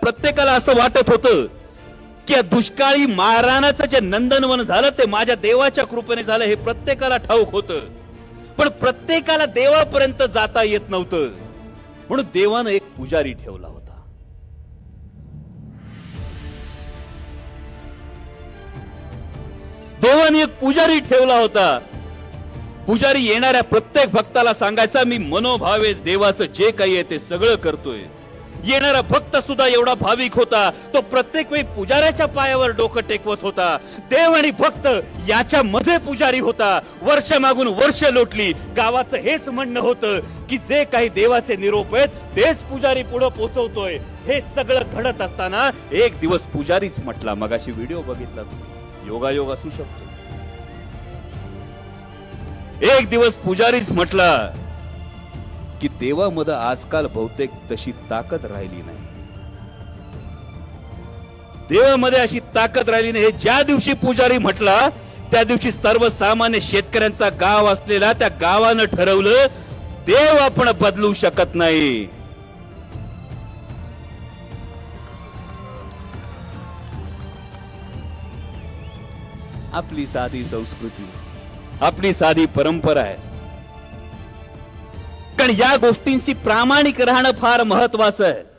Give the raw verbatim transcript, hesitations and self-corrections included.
प्रत्येकाला असं वाटत होतं की दुष्काळी महाराणाचं जे नंदनवन झालं ते माझ्या देवाच्या कृपेने झालं हे प्रत्येकाला ठाऊक होतं, पण प्रत्येकाला देवापर्यंत जाता येत नव्हतं. म्हणून देवानं एक पुजारी ठेवला होता. देवाने एक पुजारी ठेवला होता. पुजारी येणाऱ्या प्रत्येक भक्ताला सांगायचा, मी मनोभावे देवाचं जे काही आहे ते सगळं करतोय. येणारा भक्त सुद्धा एवढा भाविक होता, तो प्रत्येक वेळी पुजाऱ्याच्या पायावर डोकं टेकवत होता. देव आणि भक्त याच्या मध्ये पुजारी होता. वर्ष मागून वर्ष लोटली. गावाचं हेच म्हणणं होतं की जे काही देवाचे निरोप आहेत तेच पुजारी पुढे पोहोचवतोय. हे सगळं घडत असताना एक दिवस पुजारीच म्हटला, मगाशी व्हिडिओ बघितला, योगायोग असू शकतो. एक दिवस पुजारीच म्हटला की देवामध्ये आजकाल बहुतेक तशी ताकद राहिली नाही. देवामध्ये अशी ताकद राहिली नाही. हे ज्या दिवशी पुजारी म्हटला त्या दिवशी सर्वसामान्य शेतकऱ्यांचा गाव असलेला त्या गावानं ठरवलं, देव आपण बदलू शकत नाही. आपली साधी संस्कृती, आपली साधी परंपरा आहे. कारण या गोष्टींशी प्रामाणिक राहणं फार महत्वाचं आहे.